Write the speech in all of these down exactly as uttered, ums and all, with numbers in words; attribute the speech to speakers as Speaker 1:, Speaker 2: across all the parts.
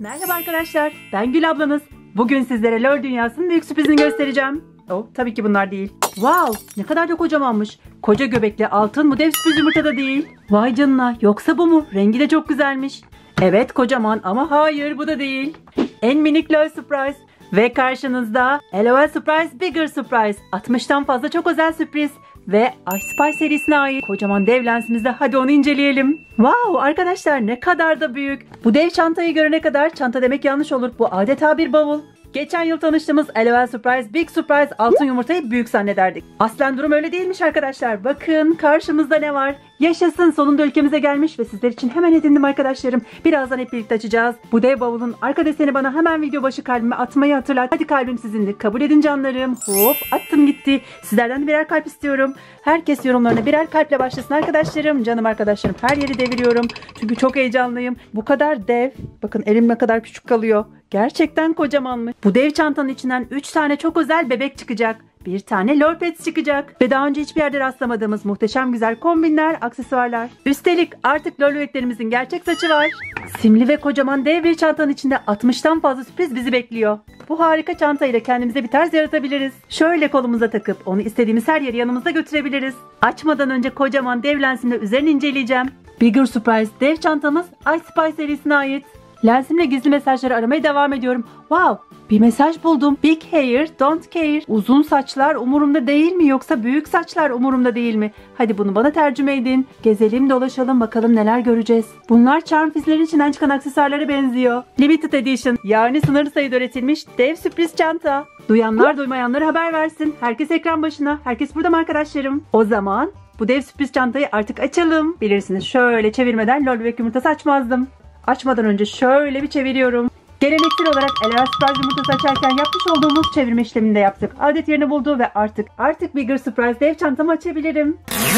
Speaker 1: Merhaba arkadaşlar, ben Gül ablanız. Bugün sizlere LOL dünyasının büyük sürprizini göstereceğim. Oh, tabii ki bunlar değil. Wow, ne kadar da kocamanmış. Koca göbekli altın bu dev sürpriz yumurta da değil. Vay canına, yoksa bu mu? Rengi de çok güzelmiş. Evet kocaman ama hayır bu da değil. En minik LOL surprise. Ve karşınızda LOL Surprise Bigger Surprise. altmıştan fazla çok özel sürpriz. Ve iSpy serisine ait kocaman dev lensimizde, hadi onu inceleyelim. Wow arkadaşlar, ne kadar da büyük. Bu dev çantayı görene kadar, çanta demek yanlış olur, bu adeta bir bavul. Geçen yıl tanıştığımız LOL Surprise Big Surprise altın yumurtayı büyük zannederdik. Aslen durum öyle değilmiş arkadaşlar. Bakın karşımızda ne var? Yaşasın, sonunda ülkemize gelmiş ve sizler için hemen edindim arkadaşlarım. Birazdan hep birlikte açacağız. Bu dev bavulun arka deseni bana hemen video başı kalbime atmayı hatırlat. Hadi kalbim sizindir. Kabul edin canlarım. Hop, attım gitti. Sizlerden de birer kalp istiyorum. Herkes yorumlarına birer kalple başlasın arkadaşlarım. Canım arkadaşlarım, her yeri deviriyorum. Çünkü çok heyecanlıyım. Bu kadar dev. Bakın elim ne kadar küçük kalıyor. Gerçekten kocamanmış. Bu dev çantanın içinden üç tane çok özel bebek çıkacak. Bir tane LOL Pets çıkacak. Ve daha önce hiçbir yerde rastlamadığımız muhteşem güzel kombinler, aksesuarlar. Üstelik artık LOL bebeklerimizin gerçek saçı var. Simli ve kocaman dev bir çantanın içinde altmıştan fazla sürpriz bizi bekliyor. Bu harika çantayla kendimize bir tarz yaratabiliriz. Şöyle kolumuza takıp onu istediğimiz her yere yanımızda götürebiliriz. Açmadan önce kocaman dev lensimle üzerini inceleyeceğim. Bigger Surprise dev çantamız iSpy serisine ait. Lensimle gizli mesajları aramaya devam ediyorum. Wow! Bir mesaj buldum. Big hair, don't care. Uzun saçlar umurumda değil mi, yoksa büyük saçlar umurumda değil mi? Hadi bunu bana tercüme edin. Gezelim dolaşalım, bakalım neler göreceğiz. Bunlar charm fizlerin içinden çıkan aksesuarlara benziyor. Limited edition, yani sınırlı sayıda üretilmiş dev sürpriz çanta. Duyanlar duymayanlara haber versin. Herkes ekran başına. Herkes burada mı arkadaşlarım? O zaman bu dev sürpriz çantayı artık açalım. Bilirsiniz, şöyle çevirmeden LOL bebek yumurtası açmazdım. Açmadan önce şöyle bir çeviriyorum. Geleneksel olarak LOL Surprise yumurtası açarken yapmış olduğumuz çevirme işlemini de yaptık. Adet yerini buldu ve artık artık Bigger Surprise dev çantamı açabilirim.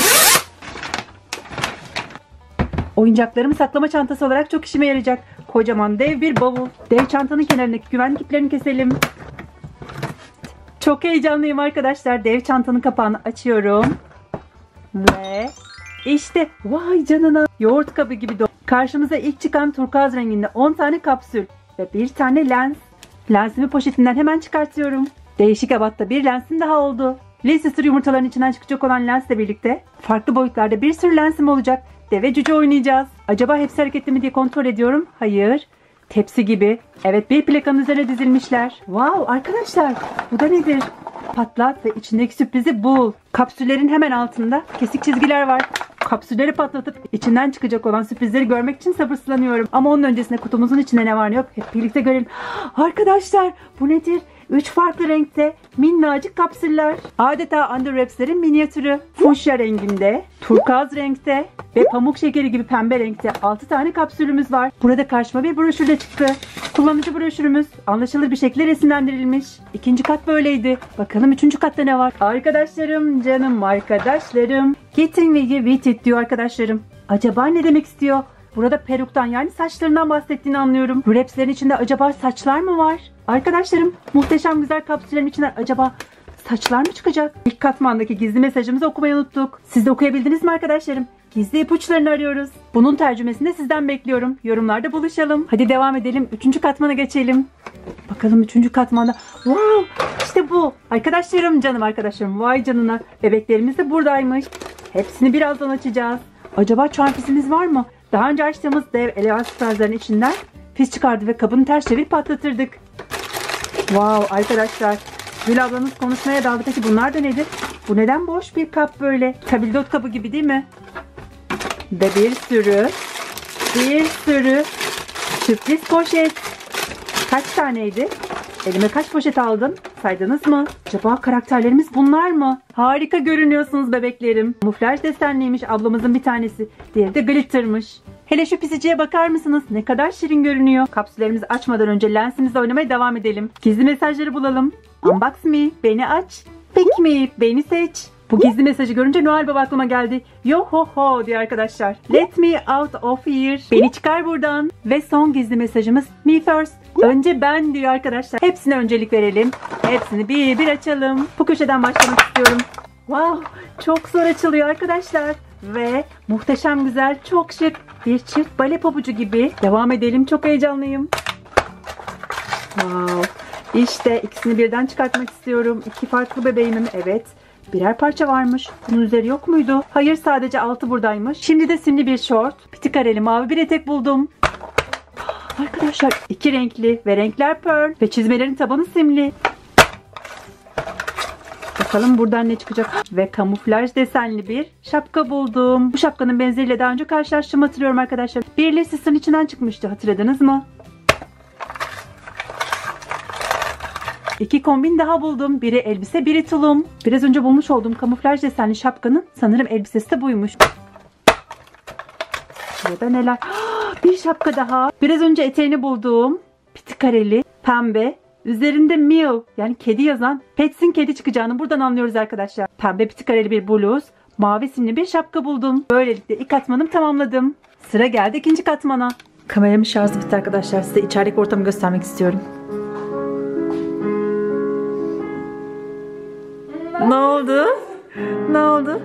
Speaker 1: Oyuncaklarımı saklama çantası olarak çok işime yarayacak. Kocaman dev bir bavul. Dev çantanın kenarındaki güvenlik iplerini keselim. Çok heyecanlıyım arkadaşlar. Dev çantanın kapağını açıyorum. Ve işte vay canına, yoğurt kabı gibi dolu. Karşımıza ilk çıkan turkuaz renginde on tane kapsül ve bir tane lens. Lensimi poşetinden hemen çıkartıyorum. Değişik ebatta bir lensim daha oldu. Leicester yumurtaların içinden çıkacak olan lensle birlikte farklı boyutlarda bir sürü lensim olacak. Deve cüce oynayacağız. Acaba hepsi hareketli mi diye kontrol ediyorum. Hayır. Tepsi gibi. Evet, bir plakanın üzerine dizilmişler. Wow arkadaşlar, bu da nedir? Patlat ve içindeki sürprizi bul. Kapsüllerin hemen altında kesik çizgiler var. Kapsülleri patlatıp içinden çıkacak olan sürprizleri görmek için sabırsızlanıyorum. Ama onun öncesinde kutumuzun içinde ne var ne yok hep birlikte görelim. Arkadaşlar, bu nedir? Üç farklı renkte minnacık kapsüller. Adeta Under Wraps'lerin minyatürü. Fuşya renginde, turkuaz renkte ve pamuk şekeri gibi pembe renkte altı tane kapsülümüz var. Burada karşıma bir broşür de çıktı. Kullanıcı broşürümüz anlaşılır bir şekilde resimlendirilmiş. İkinci kat böyleydi. Bakalım üçüncü katta ne var? Arkadaşlarım, canım arkadaşlarım. Getting me with it diyor arkadaşlarım. Acaba ne demek istiyor? Burada peruktan, yani saçlarından bahsettiğini anlıyorum. Wraps'lerin içinde acaba saçlar mı var? Arkadaşlarım, muhteşem güzel kapsüllerin içinden acaba saçlar mı çıkacak? İlk katmandaki gizli mesajımızı okumayı unuttuk. Siz de okuyabildiniz mi arkadaşlarım? Gizli ipuçlarını arıyoruz. Bunun tercümesini de sizden bekliyorum. Yorumlarda buluşalım. Hadi devam edelim. Üçüncü katmana geçelim. Bakalım üçüncü katmanda. Wow! İşte bu. Arkadaşlarım, canım arkadaşlarım. Vay canına. Bebeklerimiz de buradaymış. Hepsini birazdan açacağız. Acaba charm fizimiz var mı? Daha önce açtığımız dev LOL Surprise'ların içinden fiz çıkardı ve kabını ters çevirip patlatırdık. Wow arkadaşlar. Gül ablanız konuşmaya daldı. Peki bunlar da nedir? Bu neden boş bir kap böyle? Tabildot kabı gibi değil mi? Ve bir sürü bir sürü sürpriz poşet. Kaç taneydi? Elime kaç poşet aldım? Saydınız mı? Acaba karakterlerimiz bunlar mı? Harika görünüyorsunuz bebeklerim. Muflaj desenliymiş ablamızın bir tanesi. Diğeri de glittermış. Hele şu pisiciye bakar mısınız? Ne kadar şirin görünüyor. Kapsüllerimizi açmadan önce lensimizle oynamaya devam edelim. Gizli mesajları bulalım. Unbox me, beni aç. Pick me, beni seç. Bu gizli mesajı görünce Noel Baba aklıma geldi. Yo ho ho diyor arkadaşlar. Let me out of here. Beni çıkar buradan. Ve son gizli mesajımız me first. Önce ben diyor arkadaşlar. Hepsine öncelik verelim. Hepsini bir bir açalım. Bu köşeden başlamak istiyorum. Wow, çok zor açılıyor arkadaşlar. Ve muhteşem güzel, çok şık bir çift bale pabucu gibi. Devam edelim, çok heyecanlıyım. Wow. İşte ikisini birden çıkartmak istiyorum. İki farklı bebeğimim. Evet. Birer parça varmış. Bunun üzeri yok muydu? Hayır, sadece altı buradaymış. Şimdi de simli bir şort. Piti kareli mavi bir etek buldum. Arkadaşlar iki renkli ve renkler pearl ve çizmelerin tabanı simli. Bakalım buradan ne çıkacak. Ve kamuflaj desenli bir şapka buldum. Bu şapkanın benzeriyle daha önce karşılaştığımı hatırlıyorum arkadaşlar. Bir Lissa'nın içinden çıkmıştı, hatırladınız mı? İki kombin daha buldum. Biri elbise, biri tulum. Biraz önce bulmuş olduğum kamuflaj desenli şapkanın sanırım elbisesi de buymuş. Burada neler? Bir şapka daha. Biraz önce eteğini bulduğum piti kareli, pembe. Üzerinde Meow yani kedi yazan Pets'in kedi çıkacağını buradan anlıyoruz arkadaşlar. Pembe piti kareli bir bluz, mavi simli bir şapka buldum. Böylelikle ilk katmanımı tamamladım. Sıra geldi ikinci katmana. Kameramın şarjı bitti arkadaşlar. Size içerideki ortamı göstermek istiyorum. Ne oldu? Ne oldu?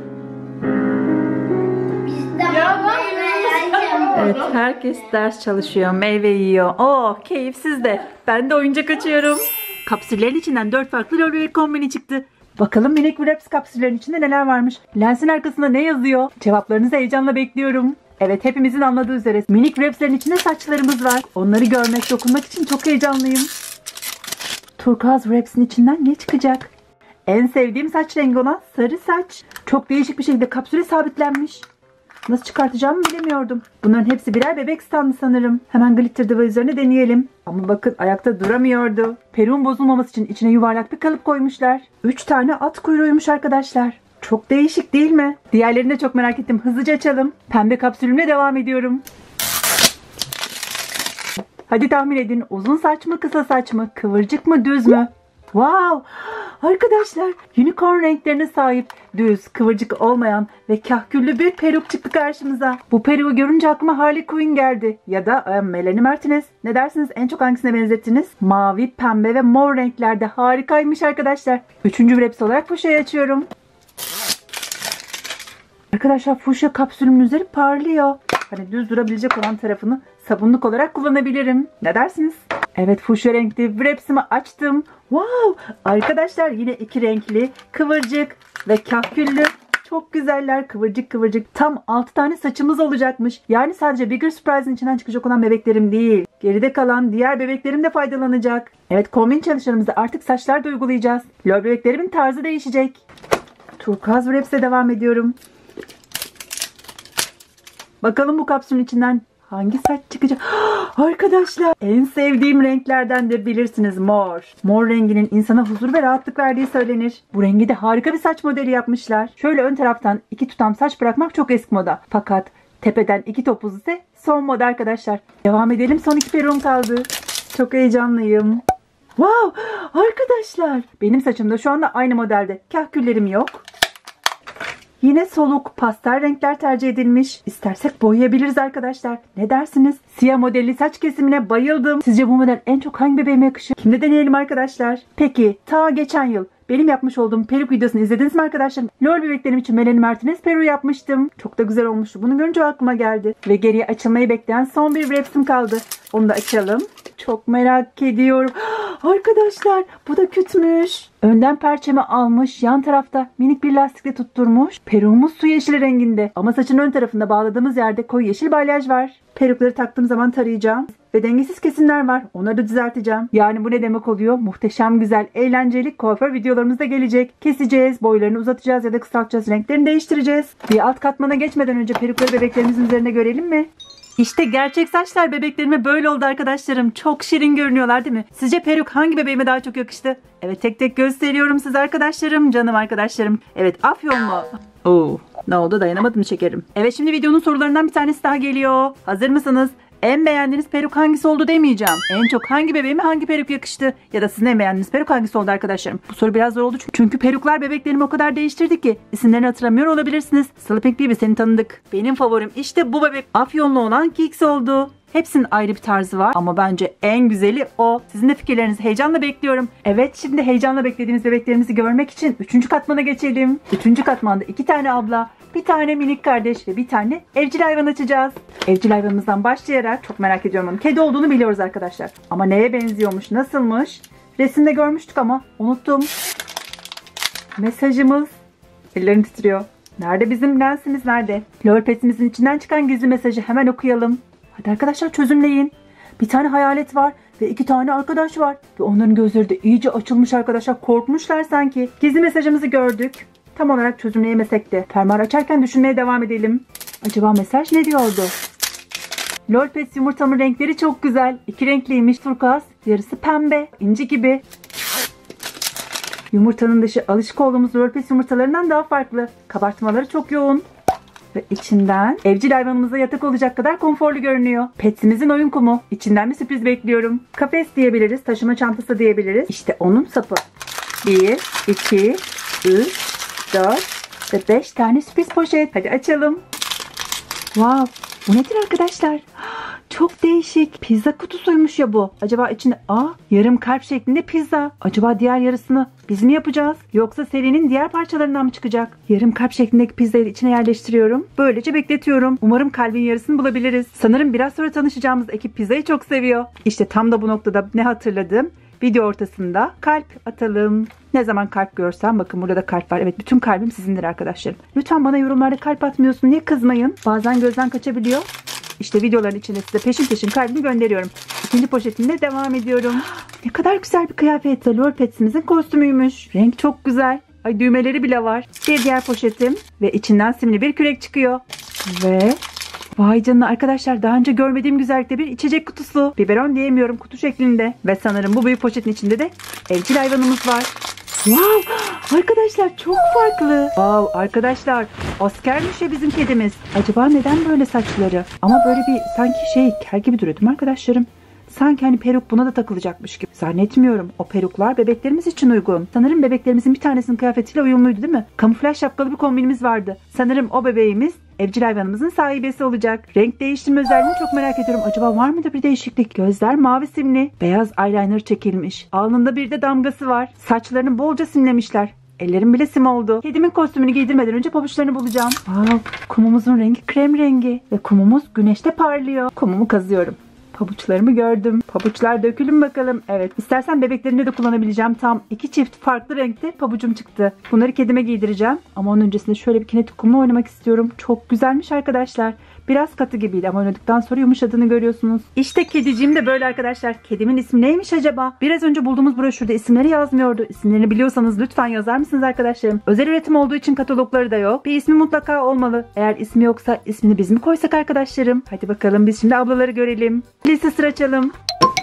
Speaker 1: Evet, herkes ders çalışıyor, meyve yiyor. Oh, keyifsiz de. Ben de oyuncak açıyorum. Kapsüllerin içinden dört farklı lol bebek kombini çıktı. Bakalım minik wraps kapsüllerin içinde neler varmış? Lensin arkasında ne yazıyor? Cevaplarınızı heyecanla bekliyorum. Evet, hepimizin anladığı üzere minik wrapslerin içinde saçlarımız var. Onları görmek, dokunmak için çok heyecanlıyım. Turkuaz wraps'in içinden ne çıkacak? En sevdiğim saç rengi olan sarı saç. Çok değişik bir şekilde kapsüle sabitlenmiş. Nasıl çıkartacağımı bilemiyordum. Bunların hepsi birer bebek standı sanırım. Hemen glitter duvar üzerine deneyelim. Ama bakın, ayakta duramıyordu. Peruğun bozulmaması için içine yuvarlak bir kalıp koymuşlar. Üç tane at kuyruğuymuş arkadaşlar. Çok değişik değil mi? Diğerlerini de çok merak ettim. Hızlıca açalım. Pembe kapsülümle devam ediyorum. Hadi tahmin edin. Uzun saç mı, kısa saç mı? Kıvırcık mı, düz mü? Wow! Arkadaşlar, unicorn renklerine sahip, düz, kıvırcık olmayan ve kahküllü bir peruk çıktı karşımıza. Bu peruğu görünce aklıma Harley Quinn geldi. Ya da e, Melanie Martinez. Ne dersiniz? En çok hangisine benzettiniz? Mavi, pembe ve mor renklerde harikaymış arkadaşlar. Üçüncü wraps olarak fuşyayı açıyorum. Arkadaşlar, fuşya kapsülümün üzeri parlıyor. Hani düz durabilecek olan tarafını sabunluk olarak kullanabilirim. Ne dersiniz? Evet, fuşya renkli wraps'imi açtım. Wow! Arkadaşlar, yine iki renkli, kıvırcık ve kahküllü. Çok güzeller, kıvırcık kıvırcık. Tam altı tane saçımız olacakmış. Yani sadece Bigger Surprise'ın içinden çıkacak olan bebeklerim değil. Geride kalan diğer bebeklerim de faydalanacak. Evet, kombin çalışmalarımızda artık saçlar da uygulayacağız. Lol bebeklerimin tarzı değişecek. Turkuaz wraps'e devam ediyorum. Bakalım bu kapsülün içinden hangi saç çıkacak? Arkadaşlar, en sevdiğim renklerdendir, bilirsiniz, mor. Mor renginin insana huzur ve rahatlık verdiği söylenir. Bu rengi de harika bir saç modeli yapmışlar. Şöyle ön taraftan iki tutam saç bırakmak çok eski moda. Fakat tepeden iki topuz ise son moda arkadaşlar. Devam edelim, son iki peruğum kaldı. Çok heyecanlıyım. Wow! Arkadaşlar, benim saçım da şu anda aynı modelde. Kahküllerim yok. Yine soluk pastel renkler tercih edilmiş. İstersek boyayabiliriz arkadaşlar. Ne dersiniz? Siyah modelli saç kesimine bayıldım. Sizce bu model en çok hangi bebeğime yakışır? Şimdi deneyelim arkadaşlar. Peki, ta geçen yıl benim yapmış olduğum peruk videosunu izlediniz mi arkadaşlar? Lol bebeklerim için Melanie Martinez peruğu yapmıştım. Çok da güzel olmuştu. Bunu görünce aklıma geldi. Ve geriye açılmayı bekleyen son bir wraps'im kaldı. Onu da açalım. Çok merak ediyorum. Arkadaşlar, bu da kütmüş. Önden perçemi almış, yan tarafta minik bir lastikle tutturmuş. Peruğumuz su yeşili renginde. Ama saçın ön tarafında bağladığımız yerde koyu yeşil balyaj var. Perukları taktığım zaman tarayacağım. Ve dengesiz kesimler var. Onları da düzelteceğim. Yani bu ne demek oluyor? Muhteşem, güzel, eğlenceli kuaför videolarımız da gelecek. Keseceğiz, boylarını uzatacağız ya da kısaltacağız, renklerini değiştireceğiz. Bir alt katmana geçmeden önce perukları bebeklerimizin üzerine görelim mi? İşte gerçek saçlar bebeklerime böyle oldu arkadaşlarım. Çok şirin görünüyorlar değil mi? Sizce peruk hangi bebeğime daha çok yakıştı? Evet, tek tek gösteriyorum size arkadaşlarım. Canım arkadaşlarım. Evet, Afyon mu? Oo, ne oldu, dayanamadım şekerim. Evet, şimdi videonun sorularından bir tanesi daha geliyor. Hazır mısınız? En beğendiğiniz peruk hangisi oldu demeyeceğim. En çok hangi bebeğime hangi peruk yakıştı? Ya da sizin en beğendiğiniz peruk hangisi oldu arkadaşlarım? Bu soru biraz zor oldu çünkü peruklar bebeklerimi o kadar değiştirdi ki isimlerini hatırlamıyor olabilirsiniz. Sleeping Baby, seni tanıdık. Benim favorim işte bu bebek, Afyonlu olan Kix oldu. Hepsinin ayrı bir tarzı var ama bence en güzeli o. Sizin de fikirlerinizi heyecanla bekliyorum. Evet, şimdi heyecanla beklediğimiz bebeklerimizi görmek için üçüncü katmana geçelim. üçüncü katmanda iki tane abla, bir tane minik kardeş ve bir tane evcil hayvan açacağız. Evcil hayvanımızdan başlayarak, çok merak ediyorum onun. Kedi olduğunu biliyoruz arkadaşlar. Ama neye benziyormuş, nasılmış? Resimde görmüştük ama unuttum. Mesajımız. Ellerim titriyor. Nerede bizim lensimiz, nerede? Lol Pets'imizin içinden çıkan gizli mesajı hemen okuyalım. Hadi arkadaşlar çözümleyin. Bir tane hayalet var ve iki tane arkadaş var. Ve onların gözleri de iyice açılmış arkadaşlar. Korkmuşlar sanki. Gizli mesajımızı gördük. Tam olarak çözümleyemesek de fermuar açarken düşünmeye devam edelim. Acaba mesaj ne diyordu? Lol Pets yumurtamın renkleri çok güzel. İki renkliymiş, turkuaz. Yarısı pembe. İnci gibi. Yumurtanın dışı alışık olduğumuz Lol Pets yumurtalarından daha farklı. Kabartmaları çok yoğun. Ve içinden evcil hayvanımıza yatak olacak kadar konforlu görünüyor. Petsimizin oyun kumu. İçinden bir sürpriz bekliyorum. Kafes diyebiliriz, taşıma çantası diyebiliriz. İşte onun sapı. bir, iki, üç, dört ve beş tane sürpriz poşet. Hadi açalım. Wow, bu nedir arkadaşlar? Çok değişik. Pizza kutusuymuş ya bu. Acaba içinde aa, yarım kalp şeklinde pizza. Acaba diğer yarısını biz mi yapacağız? Yoksa serinin diğer parçalarından mı çıkacak? Yarım kalp şeklindeki pizzayı içine yerleştiriyorum. Böylece bekletiyorum. Umarım kalbin yarısını bulabiliriz. Sanırım biraz sonra tanışacağımız ekip pizzayı çok seviyor. İşte tam da bu noktada ne hatırladım? Video ortasında kalp atalım. Ne zaman kalp görsem, bakın burada da kalp var. Evet, bütün kalbim sizindir arkadaşlarım. Lütfen bana yorumlarda kalp atmıyorsun diye kızmayın. Bazen gözden kaçabiliyor. İşte videoların içinde size peşin peşin kalbimi gönderiyorum. İkinci poşetimle devam ediyorum. Ne kadar güzel bir kıyafet. Lol Pets'imizin kostümüymüş. Renk çok güzel. Ay, düğmeleri bile var. Bir diğer poşetim ve içinden simli bir kürek çıkıyor. Ve vay canına arkadaşlar, daha önce görmediğim güzellikte bir içecek kutusu. Biberon diyemiyorum, kutu şeklinde. Ve sanırım bu büyük poşetin içinde de evcil hayvanımız var. Wow, arkadaşlar çok farklı. Wow, arkadaşlar askermiş ya bizim kedimiz. Acaba neden böyle saçları? Ama böyle bir sanki şey kel gibi duruyor değil mi arkadaşlarım? Sanki hani peruk buna da takılacakmış gibi. Zannetmiyorum. O peruklar bebeklerimiz için uygun. Sanırım bebeklerimizin bir tanesinin kıyafetiyle uyumluydu değil mi? Kamuflaj şapkalı bir kombinimiz vardı. Sanırım o bebeğimiz evcil hayvanımızın sahibesi olacak. Renk değiştirme özelliğini çok merak ediyorum. Acaba var mıdır bir değişiklik? Gözler mavi simli. Beyaz eyeliner çekilmiş. Alnında bir de damgası var. Saçlarını bolca simlemişler. Ellerim bile sim oldu. Kedimin kostümünü giydirmeden önce pabuçlarını bulacağım. Wow, kumumuzun rengi krem rengi. Ve kumumuz güneşte parlıyor. Kumumu kazıyorum. Pabuçlarımı gördüm. Pabuçlar dökülün bakalım. Evet, istersen bebeklerimde de kullanabileceğim. Tam iki çift farklı renkte pabucum çıktı. Bunları kedime giydireceğim. Ama onun öncesinde şöyle bir kinetik kumla oynamak istiyorum. Çok güzelmiş arkadaşlar. Biraz katı gibiydi ama oynadıktan sonra yumuşadığını görüyorsunuz. İşte kediciğim de böyle arkadaşlar. Kedimin ismi neymiş acaba? Biraz önce bulduğumuz broşürde isimleri yazmıyordu. İsimlerini biliyorsanız lütfen yazar mısınız arkadaşlarım? Özel üretim olduğu için katalogları da yok. Bir ismi mutlaka olmalı. Eğer ismi yoksa ismini biz mi koysak arkadaşlarım? Hadi bakalım, biz şimdi ablaları görelim. Liste sıra açalım.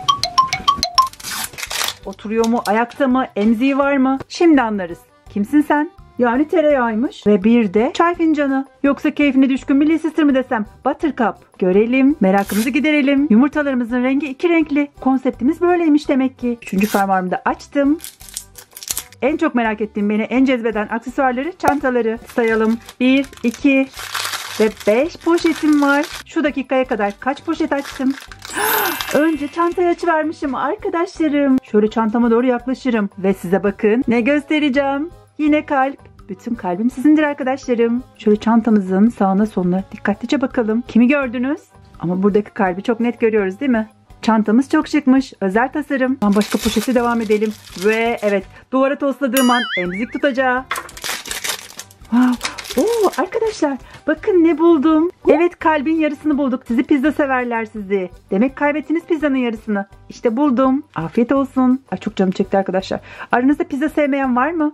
Speaker 1: Oturuyor mu? Ayakta mı? Emziği var mı? Şimdi anlarız. Kimsin sen? Yani tereyağıymış. Ve bir de çay fincanı. Yoksa keyfine düşkün bir Sister mi desem? Buttercup. Görelim. Merakımızı giderelim. Yumurtalarımızın rengi iki renkli. Konseptimiz böyleymiş demek ki. Üçüncü fermuarımı da açtım. En çok merak ettiğim, beni en cezbeden aksesuarları, çantaları. Sayalım. bir, iki ve beş poşetim var. Şu dakikaya kadar kaç poşet açtım? Önce çantayı açıvermişim arkadaşlarım. Şöyle çantama doğru yaklaşırım. Ve size bakın ne göstereceğim. Yine kalp. Bütün kalbim sizindir arkadaşlarım. Şöyle çantamızın sağına soluna dikkatlice bakalım. Kimi gördünüz? Ama buradaki kalbi çok net görüyoruz değil mi? Çantamız çok şıkmış. Özel tasarım. Ben başka poşete devam edelim. Ve evet, duvara tosladığım an emzik tutacağı. Wow. Oo, arkadaşlar bakın ne buldum. Evet, kalbin yarısını bulduk. Sizi pizza severler sizi. Demek kaybettiniz pizzanın yarısını. İşte buldum. Afiyet olsun. Ay, çok canım çekti arkadaşlar. Aranızda pizza sevmeyen var mı?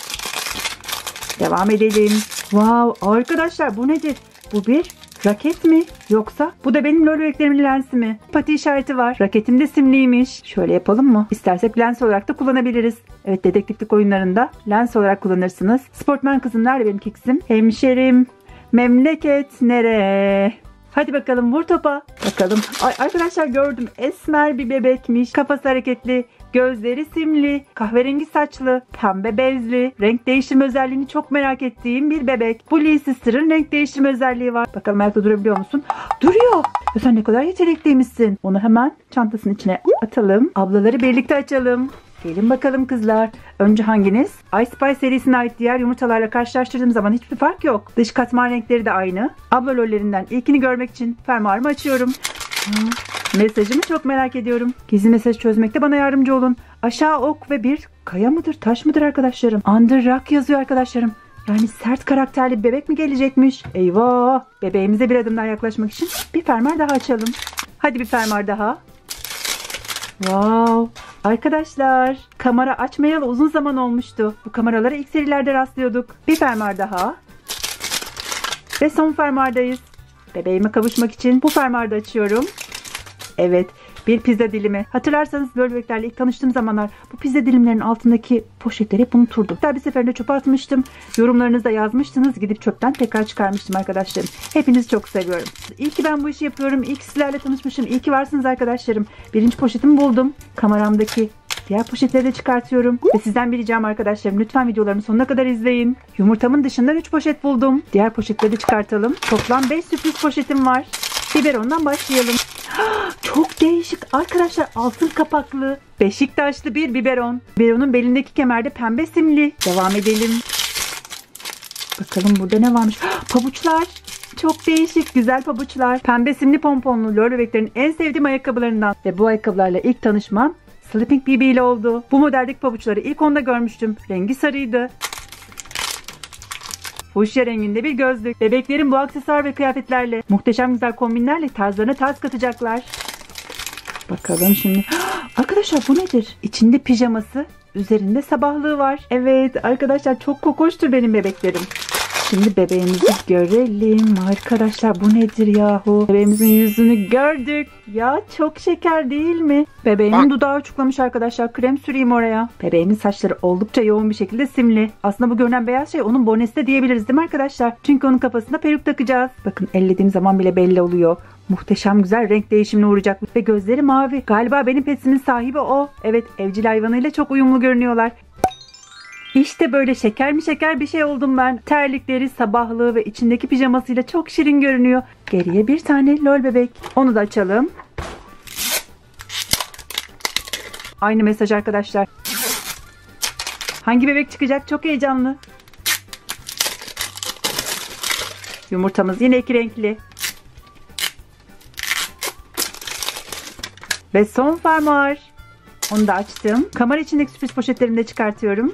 Speaker 1: Devam edelim. Wow, arkadaşlar bu nedir? Bu bir raket mi? Yoksa bu da benim lol bebeklerimin lensi mi? Pati işareti var. Raketim de simliymiş. Şöyle yapalım mı? İstersek lens olarak da kullanabiliriz. Evet, dedektiflik oyunlarında lens olarak kullanırsınız. Sportman kızım nerede benim keksim? Hemşerim. Memleket nere? Hadi bakalım, vur topa. Bakalım. Ay, arkadaşlar gördüm. Esmer bir bebekmiş. Kafası hareketli. Gözleri simli, kahverengi saçlı, pembe bezli, renk değiştirme özelliğini çok merak ettiğim bir bebek. Bu Lee Sister'ın renk değiştirme özelliği var. Bakalım ayakta durabiliyor musun? Duruyor. Ya sen ne kadar yetenekliymişsin. Onu hemen çantasının içine atalım. Ablaları birlikte açalım. Gelin bakalım kızlar. Önce hanginiz? I Spy serisine ait diğer yumurtalarla karşılaştırdığım zaman hiçbir fark yok. Dış katman renkleri de aynı. Abla lollerinden ilkini görmek için fermuarımı açıyorum. Ha, mesajımı çok merak ediyorum. Gizli mesaj çözmekte bana yardımcı olun. Aşağı ok ve bir kaya mıdır, taş mıdır arkadaşlarım? Under Rock yazıyor arkadaşlarım. Yani sert karakterli bir bebek mi gelecekmiş? Eyvah! Bebeğimize bir adım daha yaklaşmak için bir fermuar daha açalım. Hadi bir fermuar daha. Wow! Arkadaşlar, kamera açmayalı uzun zaman olmuştu. Bu kameralara ilk serilerde rastlıyorduk. Bir fermuar daha. Ve son fermuardayız. Bebeğime kavuşmak için bu fermuarda açıyorum. Evet, bir pizza dilimi. Hatırlarsanız böyle bebeklerle ilk tanıştığım zamanlar bu pizza dilimlerinin altındaki poşetleri hep unuturdum. Hatta bir seferinde çöpe atmıştım. Yorumlarınızda yazmıştınız. Gidip çöpten tekrar çıkarmıştım arkadaşlarım. Hepinizi çok seviyorum. İyi ki ben bu işi yapıyorum. İyi ki sizlerle tanışmışım. İyi ki varsınız arkadaşlarım. Birinci poşetimi buldum. Kameramdaki diğer poşetleri de çıkartıyorum. Ve sizden bir ricam arkadaşlarım. Lütfen videolarımı sonuna kadar izleyin. Yumurtamın dışından üç poşet buldum. Diğer poşetleri de çıkartalım. Toplam beş sürpriz poşetim var. Biberondan başlayalım. Çok değişik arkadaşlar, altın kapaklı Beşiktaşlı bir biberon. Biberonun belindeki kemerde pembe simli. Devam edelim. Bakalım burada ne varmış. Pabuçlar. Çok değişik güzel pabuçlar. Pembe simli pomponlu lor bebeklerin en sevdiğim ayakkabılarından. Ve bu ayakkabılarla ilk tanışmam Sleeping Baby ile oldu. Bu modeldeki pabuçları ilk onda görmüştüm. Rengi sarıydı. Fuşya renginde bir gözlük. Bebeklerin bu aksesuar ve kıyafetlerle, muhteşem güzel kombinlerle tarzlarına tarz katacaklar. Bakalım şimdi. Arkadaşlar bu nedir? İçinde pijaması, üzerinde sabahlığı var. Evet arkadaşlar, çok kokoştur benim bebeklerim. Şimdi bebeğimizi görelim. Arkadaşlar bu nedir yahu? Bebeğimizin yüzünü gördük. Ya çok şeker değil mi? Bebeğimin dudağı uçuklamış arkadaşlar. Krem süreyim oraya. Bebeğimin saçları oldukça yoğun bir şekilde simli. Aslında bu görünen beyaz şey onun bonesi de diyebiliriz değil mi arkadaşlar? Çünkü onun kafasına peruk takacağız. Bakın ellediğim zaman bile belli oluyor. Muhteşem güzel renk değişimine uğrayacak. Ve gözleri mavi. Galiba benim petimin sahibi o. Evet, evcil hayvanıyla çok uyumlu görünüyorlar. İşte böyle şeker mi şeker bir şey oldum ben. Terlikleri, sabahlığı ve içindeki pijamasıyla çok şirin görünüyor. Geriye bir tane lol bebek. Onu da açalım. Aynı mesaj arkadaşlar. Hangi bebek çıkacak? Çok heyecanlı. Yumurtamız yine iki renkli. Ve son fermuar. Onu da açtım. Kamera içindeki sürpriz poşetlerimi de çıkartıyorum.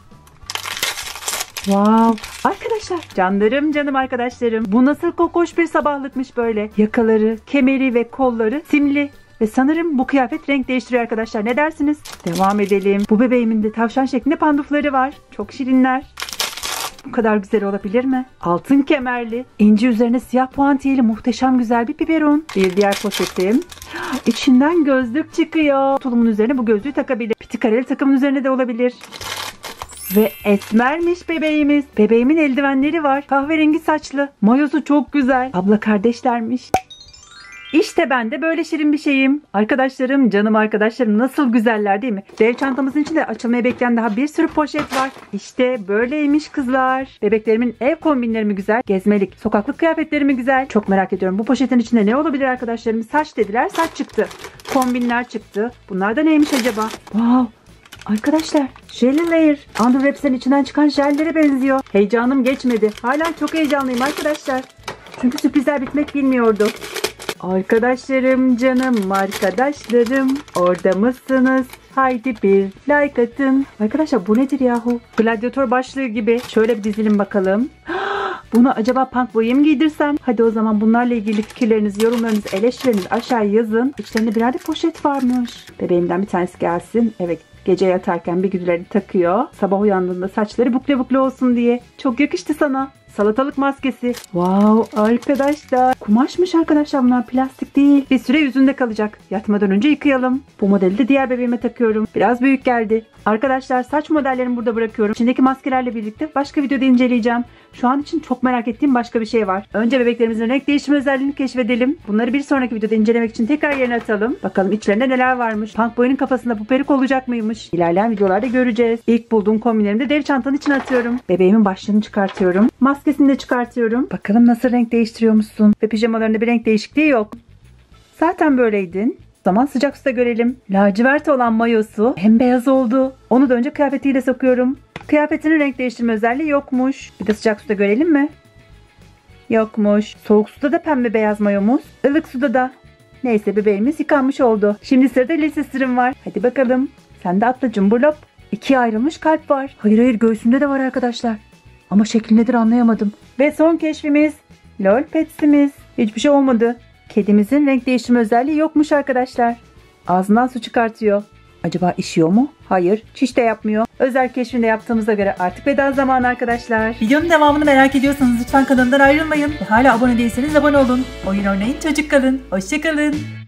Speaker 1: Wow. Arkadaşlar, canlarım canım arkadaşlarım. Bu nasıl kokoş bir sabahlıkmış böyle. Yakaları, kemeri ve kolları simli. Ve sanırım bu kıyafet renk değiştiriyor arkadaşlar. Ne dersiniz? Devam edelim. Bu bebeğimin de tavşan şeklinde pandufları var. Çok şirinler. Bu kadar güzel olabilir mi? Altın kemerli, inci üzerine siyah puantiyeli muhteşem güzel bir biberon. Bir diğer poşetim. İçinden gözlük çıkıyor. Tulumun üzerine bu gözlüğü takabilir. Piti kareli takımın üzerine de olabilir. Ve esmermiş bebeğimiz. Bebeğimin eldivenleri var. Kahverengi saçlı. Mayosu çok güzel. Abla kardeşlermiş. İşte ben de böyle şirin bir şeyim. Arkadaşlarım, canım arkadaşlarım, nasıl güzeller değil mi? Dev çantamızın içinde açılmaya bekleyen daha bir sürü poşet var. İşte böyleymiş kızlar. Bebeklerimin ev kombinleri mi güzel? Gezmelik, sokaklık kıyafetleri mi güzel? Çok merak ediyorum. Bu poşetin içinde ne olabilir arkadaşlarım? Saç dediler, saç çıktı. Kombinler çıktı. Bunlar da neymiş acaba? Wow. Arkadaşlar, jelly layer. Underwraps'lerin içinden çıkan jellere benziyor. Heyecanım geçmedi. Hala çok heyecanlıyım arkadaşlar. Çünkü sürprizler bitmek bilmiyordu. Arkadaşlarım, canım arkadaşlarım, orada mısınız? Haydi bir like atın. Arkadaşlar bu nedir yahu? Gladyatör başlığı gibi. Şöyle bir dizelim bakalım. Bunu acaba punk boyaya mı giydirsem? Hadi o zaman bunlarla ilgili fikirlerinizi, yorumlarınızı, eleştirilerinizi aşağıya yazın. İçlerinde birer de poşet varmış. Bebeğimden bir tanesi gelsin. Evet. Gece yatarken bir güdülerini takıyor. Sabah uyandığında saçları bukle bukle olsun diye. Çok yakıştı sana. Salatalık maskesi. Wow arkadaşlar. Kumaşmış arkadaşlar, bunlar plastik değil. Bir süre yüzünde kalacak. Yatmadan önce yıkayalım. Bu modeli de diğer bebeğime takıyorum. Biraz büyük geldi. Arkadaşlar saç modellerimi burada bırakıyorum. İçindeki maskelerle birlikte başka videoda inceleyeceğim. Şu an için çok merak ettiğim başka bir şey var. Önce bebeklerimizin renk değiştirme özelliğini keşfedelim. Bunları bir sonraki videoda incelemek için tekrar yerine atalım. Bakalım içlerinde neler varmış. Punk Boy'un kafasında bu peruk olacak mıymış? İlerleyen videolarda göreceğiz. İlk bulduğum kombinlerimi de deri çantanın içine atıyorum. Bebeğimin başlığını çıkartıyorum. Maskesini de çıkartıyorum. Bakalım nasıl renk değiştiriyormuşsun. Ve pijamalarında bir renk değişikliği yok. Zaten böyleydin. O zaman sıcak suda görelim. Lacivert olan mayosu hem beyaz oldu. Onu da önce kıyafetiyle sokuyorum. Kıyafetinin renk değiştirme özelliği yokmuş. Bir de sıcak suda görelim mi? Yokmuş. Soğuk suda da pembe beyaz mayomuz. Ilık suda da. Neyse bebeğimiz yıkanmış oldu. Şimdi sırada lise sırrım var. Hadi bakalım. Sen de atla cumburlop. İkiye ayrılmış kalp var. Hayır hayır göğsünde de var arkadaşlar. Ama şekli nedir anlayamadım. Ve son keşfimiz. Lol Pets'imiz. Hiçbir şey olmadı. Kedimizin renk değiştirme özelliği yokmuş arkadaşlar. Ağzından su çıkartıyor. Acaba işiyor mu? Hayır. Çiş de yapmıyor. Özel keşfinde yaptığımıza göre artık veda zamanı arkadaşlar. Videonun devamını merak ediyorsanız lütfen kanalımdan ayrılmayın. Ve hala abone değilseniz abone olun. Oyun oynayın, çocuk kalın. Hoşça kalın.